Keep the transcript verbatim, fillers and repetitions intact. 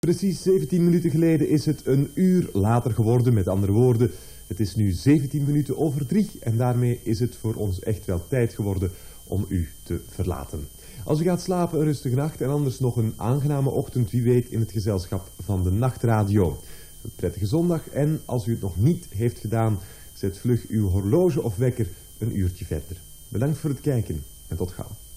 Precies zeventien minuten geleden is het een uur later geworden. Met andere woorden, het is nu zeventien minuten over drie. En daarmee is het voor ons echt wel tijd geworden om u te verlaten. Als u gaat slapen, een rustige nacht en anders nog een aangename ochtend, wie weet, in het gezelschap van de Nachtradio. Een prettige zondag en als u het nog niet heeft gedaan, zet vlug uw horloge of wekker een uurtje verder. Bedankt voor het kijken en tot gauw.